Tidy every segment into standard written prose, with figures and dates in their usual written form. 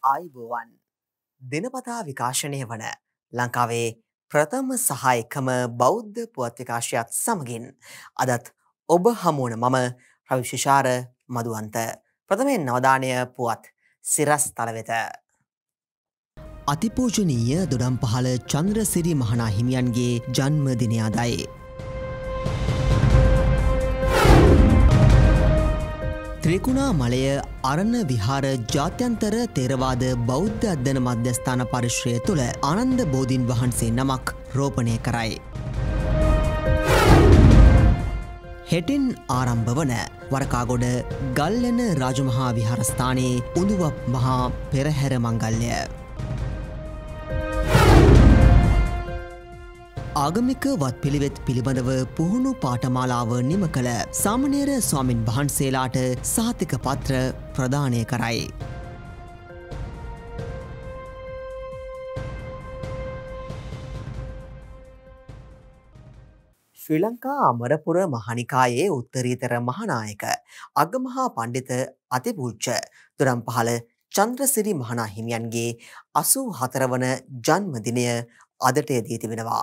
ආයුබෝවන් දිනපතා විකාශනය වන ලංකාවේ ප්‍රථම සහ එකම බෞද්ධ පුවත් විකාශයත් සමගින් අදත් ඔබ හමුවන මම රවිශිෂාර මදුවන්ත ප්‍රථමයෙන් නවධානය පුවත් සිරස් තල වෙත. අතිපූජනීය දොඩම්පහළ චන්ද්‍රසිරි මහනා හිමියන්ගේ ජන්මදිනය අදයි. ත්‍රිකුණා මලය අරණ විහාර ජාත්‍යන්තර තේරවාද බෞද්ධ අධ්‍යයන මධ්‍යස්ථාන පරිශ්‍රය තුළ ආනන්ද බෝධීන් වහන්සේ නමක් රෝපණය කරයි. හෙටින් ආරම්භ වන වරකාගොඩ ගල්ලෙන රාජමහා විහාරස්ථානයේ උඳුවප් මහා පෙරහැර මංගල්‍ය ආගමික වත්පිළිවෙත් පිළිබඳව පුහුණු පාඨමාලාව නිම කළ සාමණේර ස්වාමින් වහන්සේලාට සහතික පත්‍ර ප්‍රදානය කරයි. ශ්‍රී ලංකා අමරපුර මහනිකායේ උත්තරීතර මහානායක අගමහා පණ්ඩිත අතිපූජ්‍ය දොඩම්පහළ චන්ද්‍රසිරි මහනා හිමියන්ගේ 84 වන ජන්මදිනය අදට යෙදී තිබෙනවා.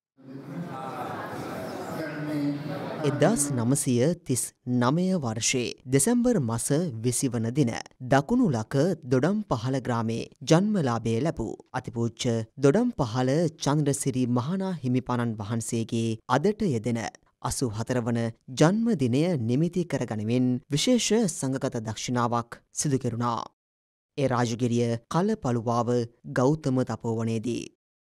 1939 වර්ෂයේ දෙසැම්බර් මස 20 වන දින දකුණු ලක දොඩම්පහළ ග්‍රාමයේ ජන්මලාභය ලැබූ අතිපූජ්‍ය දොඩම්පහළ චන්ද්‍රසිරි මහනා හිමිපාණන් වහන්සේගේ අදට යෙදෙන 84 වන ජන්මදිනය නිමිති කරගනිමින් විශේෂ සංඝගත දක්ෂිනාවක් සිදු කෙරුණා. ඒ රාජගිරිය කලපළුවාව ගෞතම තපෝවනයේදී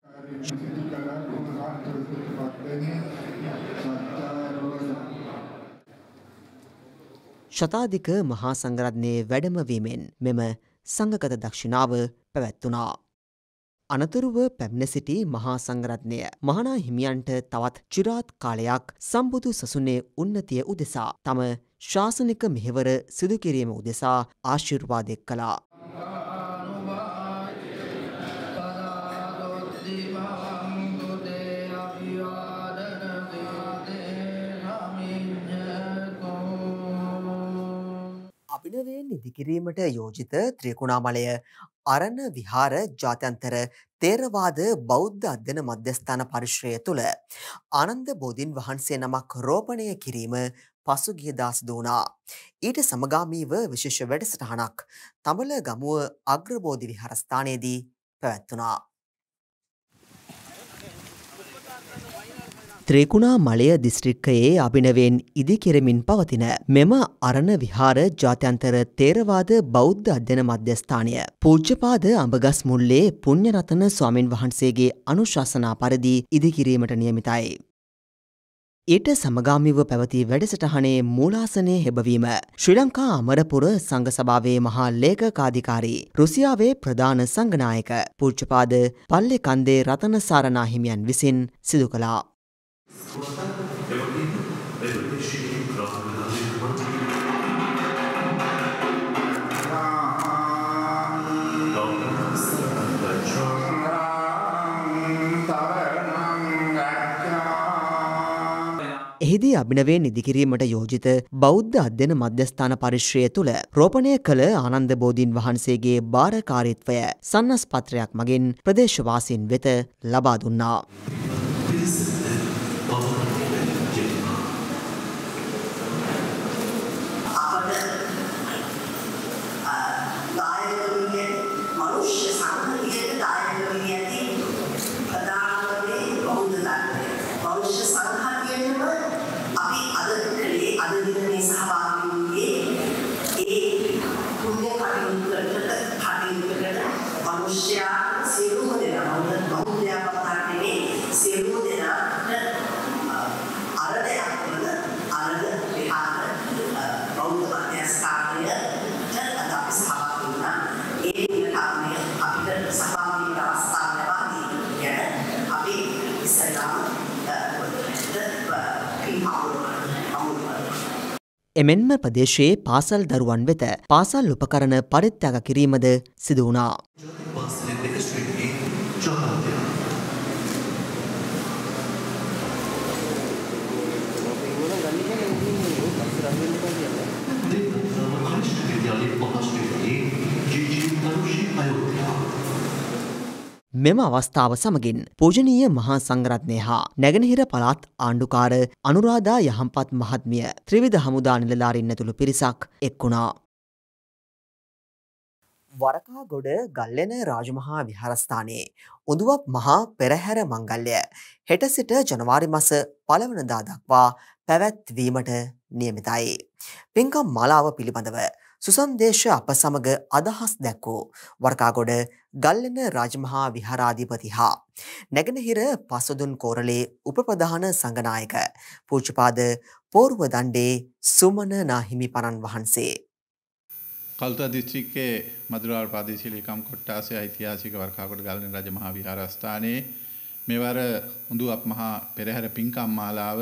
ශතාධික මහා සංඝරත්නයේ වැඩමවීමෙන් මෙම සංඝගත දක්ෂිනාව පැවැත්වුණා. අනතුරුව පැමිණ සිටි මහා සංඝරත්නය මහනා හිමියන්ට තවත් චිරාත් කාලයක් සම්බුදු සසුනේ උන්නතිය උදෙසා තම ශාසනික මෙහෙවර සිදු කිරීම උදෙසා ආශිර්වාද කළා. අභිනවයෙන් ඉදිකිරීමට යෝජිත ත්‍රිකුණාමලය අරණ විහාර ජාත්‍යන්තර තේරවාද බෞද්ධ අධ්‍යයන මධ්‍යස්ථාන පරිශ්‍රය තුළ ආනන්ද බෝධීන් වහන්සේ නමක් රෝපණය කිරීම පසුගියදා සිදු වුණා. ඊට සමගාමීව විශේෂ වැඩසටහනක් තඹල ගමුව අග්‍රබෝධි විහාරස්ථානයේදී පැවැත්වුණා. ත්‍රිකුණා මලය දිස්ත්‍රික්කයේ අභිනවයෙන් ඉදිකෙරමින් පවතින මෙම අරණ විහාර ජාත්‍යන්තර තේරවාද බෞද්ධ අධ්‍යයන මධ්‍යස්ථානය පූජ්‍යපාද අඹගස් මුල්ලේ පුණ්‍යරතන ස්වාමින් වහන්සේගේ අනුශාසනා පරිදි ඉදිකිරීමට නියමිතයි. ඊට සමගාමීව පැවති වැඩසටහනේ මූලාසනයේ හෙබවීම ශ්‍රී ලංකා අමරපුර සංඝ සභාවේ මහා ලේකකාධිකාරී රුසියාවේ ප්‍රධාන සංඝනායක පූජ්‍යපාද පල්ලේකන්දේ රතනසාරණා හිමියන් විසින් සිදු කළා. එහිදී අභිනවයෙන් ඉදිකිරීමට යෝජිත බෞද්ධ අධ්‍යයන මධ්‍යස්ථාන පරිශ්‍රය තුළ රෝපණය කළ ආනන්ද බෝධීන් වහන්සේගේ භාරකාරීත්වය සන්නස් පත්‍රයක් මගින් ප්‍රදේශවාසීන් වෙත ලබා දුන්නා. එමෙන්ම ප්‍රදේශයේ පාසල් දරුවන් වෙත පාසල් උපකරණ පරිත්‍යාග කිරීමද සිදු වුණා. Kaliष्ठ विद्यालय महाश्री GG Tarushi आयोग මෙම අවස්ථාව සමගින් පූජනීය මහා සංඝරත්නය හා නැගෙනහිර පළාත් ආණ්ඩුකාර අනුරාධා යහම්පත් මහත්මිය ත්‍රිවිධ හමුදා නිලධාරීන් ඇතුළු පිරිසක් එක්වුණා. වරකාගොඩ ගල්ලෙන රාජමහා විහාරස්ථානයේ උඳුවප් මහා පෙරහැර මංගල්‍ය හෙට සිට ජනවාරි මාස 1 වෙනිදා දක්වා පැවැත්වීමට නියමිතයි. පින්කම් මාලාව පිළිබඳව සුසන්දේශ අප සමග අදහස් දැක්වූ වරකාගොඩ ගල්ලෙන රාජමහා විහාරාධිපති හා නැගෙනහිර පසුදුන් කෝරළේ උපප්‍රධාන සංඝනායක පූජ්‍යපාද පෝරුව දණ්ඩේ සුමන නාහිමිපණන් වහන්සේ කල්ුතර දිස්ත්‍රික්කයේ මදුරාල ප්‍රාදේශීය ලේකම් කොට්ටාසේ ඓතිහාසික වරකාගොඩ ගල්ලෙන රාජමහා විහාරස්ථානයේ මෙවර උඳුවප් මහා පෙරහැර පින්කම් මාලාව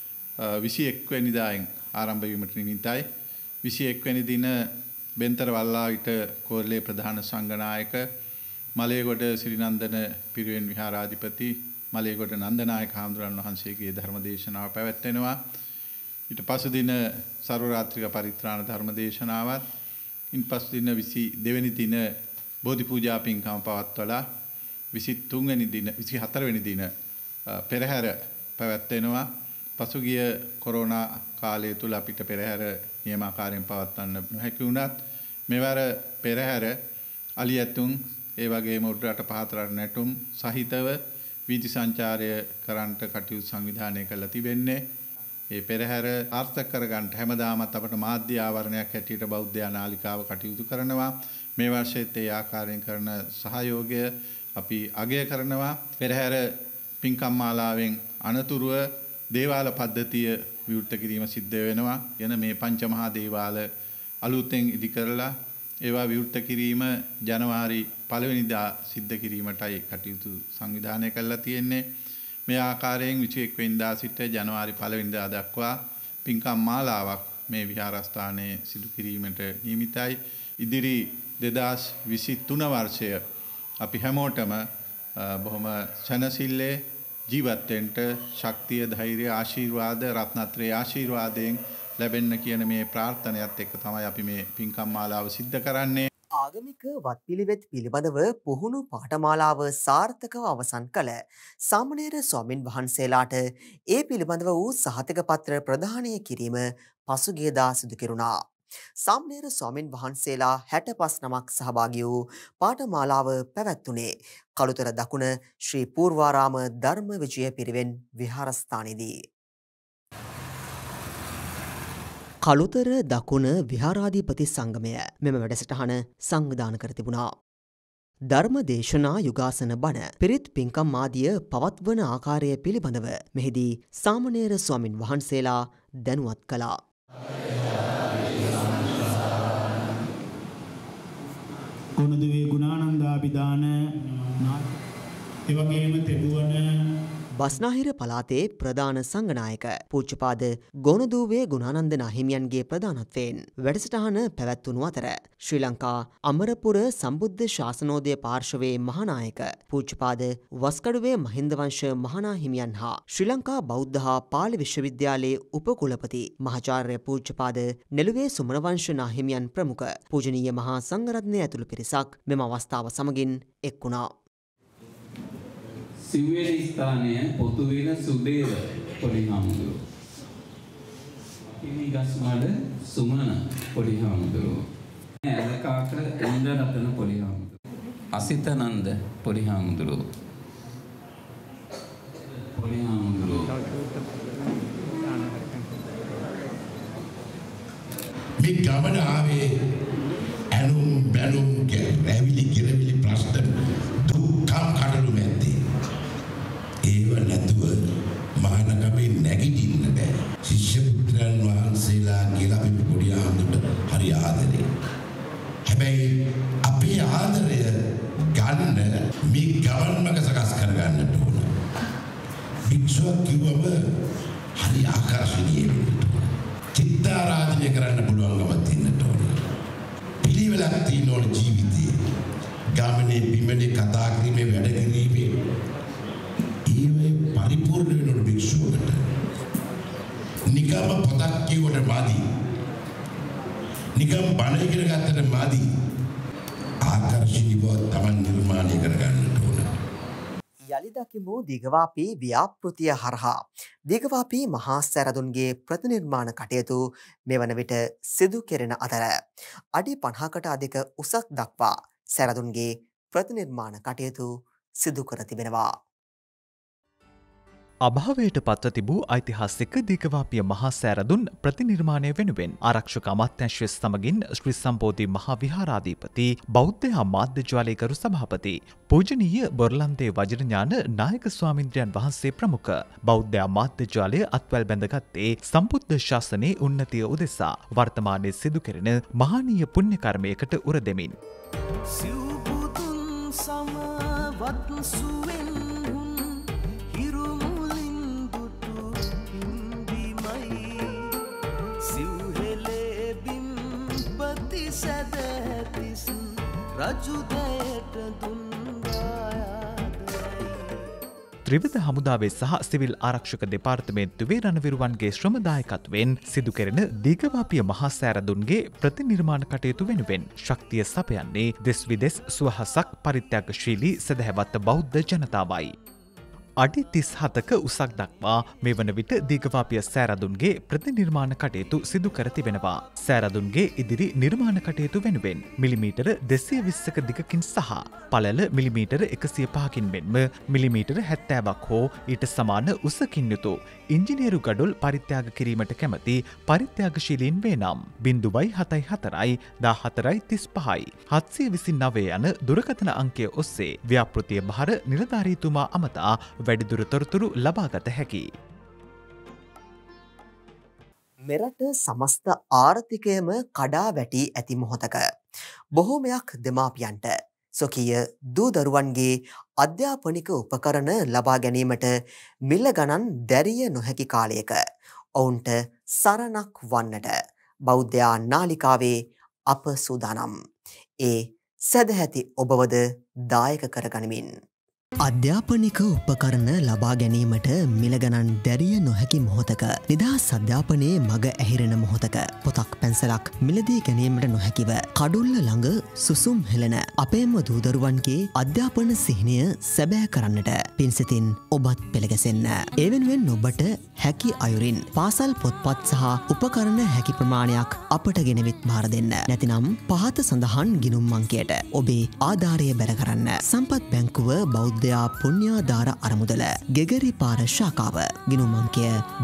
21 වෙනිදායෙන් ආරම්භ වීමට නිමිතයි. 21 වෙනි දින බෙන්තර වල්ලාවිට කෝරළේ ප්‍රධාන සංඝනායක මලේගොඩ සිරිනන්දන පිරිවෙන් විහාරාධිපති මලේගොඩ නන්දනායක හාමුදුරන් වහන්සේගේ ධර්ම දේශනාව පැවැත්වෙනවා. ඊට පසු දින සර්ව රාත්‍රික පරිත්‍රාණ ධර්ම දේශනාවත් ඉන්පසු දින 22 වෙනි දින බෝධි පූජා පින්කම පවත්වලා 23 වෙනි දින 24 වෙනි දින පෙරහැර පැවැත්වෙනවා. පසුගිය කොරෝනා කාලය තුල අපිට පෙරහැර නියමාකාරයෙන් පවත්වන්න නොහැකි වුණත් මෙවර පෙරහැර අලියතුන් ඒ වගේම උඩරට පහතරට නැටුම් සහිතව වීදි සංචාරය කරන්නට කටයුතු සංවිධානය කරලා තිබෙන්නේ. ඒ පෙරහැර ආර්ථික කරගන්න හැමදාමත් අපට මාධ්‍ය ආවරණයක් හැටියට බෞද්ධ නාලිකාව කටයුතු කරනවා. මේ වර්ෂයේත් ඒ ආකාරයෙන් කරන සහයෝගය අපි අගය කරනවා. පෙරහැර පින්කම් මාලාවෙන් අනතුරුව දේවාල පද්ධතිය විවෘත කිරීම සිද්ධ වෙනවා. යන මේ පංචමහා දේවාල අලුතෙන් ඉදි කරලා ඒවා විවෘත කිරීම ජනවාරි 1 වෙනිදා සිද්ධ කිරීමටයි කටයුතු සංවිධානය කරලා තියෙන්නේ. මේ ආකාරයෙන් 21 වෙනිදා සිට ජනවාරි 1 වෙනිදා දක්වා පින්කම් මාලාවක් මේ විහාරස්ථානයේ සිදු කිරීමට නියමිතයි. ඉදිරි 2023 වර්ෂය අපි හැමෝටම බොහොම සැනසille ජීවත් වෙන්න ශක්තිය ධෛර්ය ආශිර්වාද රත්නත්‍රයේ ආශිර්වාදයෙන් ලැබෙන්න කියන මේ ප්‍රාර්ථනාවත් එක්ක තමයි අපි මේ පින්කම් මාලාව සිද්ධ කරන්නේ. ආගමික වත්පිළිවෙත් පිළිබඳව පුහුණු පාඨමාලාව සාර්ථකව අවසන් කළ සාමණේර ස්වාමින් වහන්සේලාට ඒ පිළිබඳව වූ සහතික පත්‍ර ප්‍රදානය කිරීම පසුගියදා සිදු කෙරුණා. සාමණේර ස්වාමින් වහන්සේලා 65 නමක් සහභාගී වූ පාඨමාලාව පැවැත්වුණේ කළුතර දකුණ ශ්‍රී පූර්වාරාම ධර්ම විජය පිරිවෙන් විහාරස්ථානයේදී. කළුතර දකුණ විහාරාධිපති සංගමය මෙම වැඩසටහන සංවිධානය කර තිබුණා. ධර්ම දේශනා යුගාසන බණ පිරිත් පින්කම් ආදිය පවත්වන ආකාරය පිළිබඳව මෙහිදී සාමණේර ස්වාමින් වහන්සේලා දැනුවත් කළා. ගුණදුවේ ගුණානන්දාභිදාන එවැගේම තෙබුවන බස්නාහිර පළාතේ ප්‍රධාන සංඝනායක පූජ්‍යපාද ගෝනදුවේ ගුණානන්ද නාහිමියන්ගේ ප්‍රධානත්වයෙන් වැඩසටහන පැවැත්වුණු අතර ශ්‍රී ලංකා අමරපුර සම්බුද්ධ ශාසනෝදය පාර්ශවයේ මහානායක පූජ්‍යපාද වස්කඩුවේ මහින්දවංශ මහානාහිමියන් හා ශ්‍රී ලංකා බෞද්ධ හා පාලි විශ්වවිද්‍යාලයේ උපකුලපති මහාචාර්ය පූජ්‍යපාද නෙළුවේ සුමනවංශ නාහිමියන් ප්‍රමුඛ පූජනීය මහා සංඝරත්නය ඇතුළු පිරිසක් මෙම අවස්ථාව සමගින් එක් වුණා. සිව්වෙනි ස්ථානය පොතුවිල සුදේව පොඩි හාමුදුරුවෝ. හිමිගස්මඩ සුමන පොඩි හාමුදුරුවෝ. ඇලකාක ඉන්ද්‍රරතන පොඩි හාමුදුරුවෝ. අසිතනන්ද පොඩි හාමුදුරුවෝ. පොඩි හාමුදුරුවෝ. මේ ගමන ආවේ ඇනුම් බැනුම් රැවිලි ගිරවිලි ප්‍රශ්න දුක්ඛම් කඩලු මැද්දේ. ඒව නැතුව මහානගමේ නැගිටින්න බෑ. ශිෂ්‍ය පුත්‍රයන් වහන්සේලා කියලා අපි පොඩි ආන්දුට හරි ආදරේ. හැබැයි අපේ ආදරය ගන්න මේ ගමන් මඟ සකස් කරගන්නට ඕන. භික්ෂුවක් කිව්වම හරි ආකර්ෂණීය වෙන්න ඕන. චිත්තාරාධනය කරන්න පුළුවන්කමක් තියෙන්න ඕන. පිළිවෙලක් තියෙන ඕන ජීවිතේ. ගමනේ බිමනේ කතා කිරීමේ වැඩ කිරීමේ ඒවේ පරිපූර්ණ වෙන භික්ෂුවකට නිකම්ම පොතක් කියවට මාදි. නිකම් බණ ඉගෙන ගන්නට මාදි. ආකර්ෂණීයව තමන් නිර්මාණය කරගන්නට ඕන. යළි දකිමු දිගවාපී ව්‍යාපෘතිය හරහා. දිගවාපී මහා සැරදුන්ගේ ප්‍රතිනිර්මාණ කටයුතු මෙවන විට සිදු කෙරෙන අතර අඩි 50කට අධික උසක් දක්වා සැරදුන්ගේ ප්‍රතිනිර්මාණ කටයුතු සිදු කර තිබෙනවා. අභාවයට පත්ව තිබූ ඓතිහාසික දීඝවාපිය මහා සෑරදුන් ප්‍රතිනිර්මාණය වෙනුවෙන් ආරක්ෂක අමාත්‍යාංශය සමගින් ශ්‍රී සම්බෝධි මහා විහාරාධිපති බෞද්ධ මාධ්‍ය ජාලයකරු සභාපති පූජනීය බොරලන්දේ වජිරඥාන නායක ස්වාමින්ද්‍රයන් වහන්සේ ප්‍රමුඛ බෞද්ධ මාධ්‍ය ජාලය අත්වැල් බැඳගත්තේ සම්බුද්ධ ශාසනයේ උන්නතිය උදෙසා වර්තමානයේ සිදු කෙරෙන මහානීය පුණ්‍ය කර්මයකට උර දෙමින් ත්‍රිවිධ හමුදාවේ සහ සිවිල් ආරක්ෂක දෙපාර්තමේන්තුවේ රණවිරුවන්ගේ ශ්‍රමදායකත්වයෙන් සිදු කෙරෙන දීඝවාපිය මහා සෑරදුන්ගේ ප්‍රතිනිර්මාණ කටයුතු වෙනුවෙන් ශක්තිය සපයන්නේ දෙස් විදෙස් සුවහසක් පරිත්‍යාගශීලී සදහැවත් බෞද්ධ ජනතාවයි. අඩි 37ක උසක් දක්වා මේ වන විට දීඝවාපිය සෑරදුන්ගේ ප්‍රතිනිර්මාණ කටයුතු සිදු කර තිබෙනවා. සෑරදුන්ගේ ඉදිරි නිර්මාණ කටයුතු වෙනුවෙන් මිලිමීටර 220ක දිගකින් සහ පළල මිලිමීටර 105කින් මෙන්ම මිලිමීටර 70ක් හෝ ඊට සමාන උසකින් යුතු ඉංජිනේරු ගඩොල් පරිත්‍යාග කිරීමට කැමති පරිත්‍යාගශීලීන් වේ නම් 074 14 35 729 යන දුරකථන අංකය ඔස්සේ ව්‍යාපෘතිය බහර නිලධාරීතුමා අමතා වැඩිදුර තොරතුරු ලබාගත හැකි. මෙරට සමස්ත ආර්ථිකයම කඩා වැටී ඇති මොහොතක බොහෝමයක් දෙමාපියන්ට සොකීය දූ දරුවන්ගේ අධ්‍යාපනික උපකරණ ලබා ගැනීමට මිල ගණන් දැරිය නොහැකි කාලයක ඔවුන්ට සරණක් වන්නට බෞද්ධ නාලිකාවේ අප සූදානම්. ඒ සදැහැති ඔබවද දායක කරගනිමින් අධ්‍යාපනික උපකරණ ලබා ගැනීමට මිලගණන් දැරිය නොහැකි මොහොතක නිදහස් අධ්‍යාපනයේ මග ඇහිරෙන මොහොතක පොතක් පැන්සලක් මිලදී ගැනීමට නොහැකිව කඩුල්ල ළඟ සුසුම් හෙළන අපේම දූදරුවන්ගේ අධ්‍යාපන සිහිනය සැබෑ කරන්නට පින්සිතින් ඔබත් පෙළගැසෙන්න. ඒ වෙනුවෙන් ඔබට හැකි අයුරින් පාසල් පොත්පත් සහ උපකරණ හැකි ප්‍රමාණයක් අපට ගෙනවිත් භාර දෙන්න. නැතිනම් පහත සඳහන් ගිණුම් අංකයට ඔබේ ආධාරය බැර කරන්න. සම්පත් බැංකුව බෞද්ධ පුණ්‍යාධාර අරමුදල ගෙගරි පාර ශාකාව ගිණුම් අංකය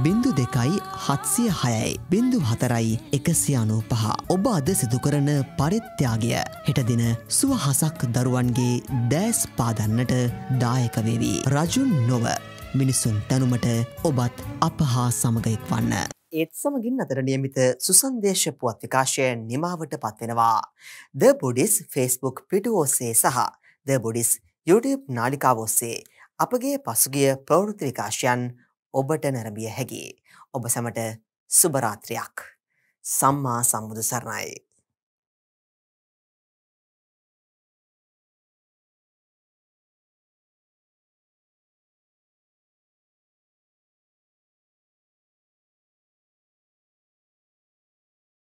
02.706 04.195. ඔබ අද සිදු කරන පරිත්‍යාගය හෙට දින සුවහසක් දරුවන්ගේ දැස් පාදන්නට දායක වේවි. රජුන් නොව මිනිසුන් තනුමට ඔබත් අප හා සමග එක්වන්න. ඒත් සමගින් අතර නියමිත සුසන්දේශ පුවත් විකාශය නිමාවට පත්වෙනවා. The Buddhist Facebook පිටුව ඔස්සේ සහ The Buddhist YouTube නාලිකාව ඔස්සේ අපගේ පසුගිය ප්‍රවෘත්ති විකාශයන් ඔබට නැරඹිය හැකි. ඔබ සැමට සුබ රාත්‍රියක්. සම්මා සම්බුදු සරණයි.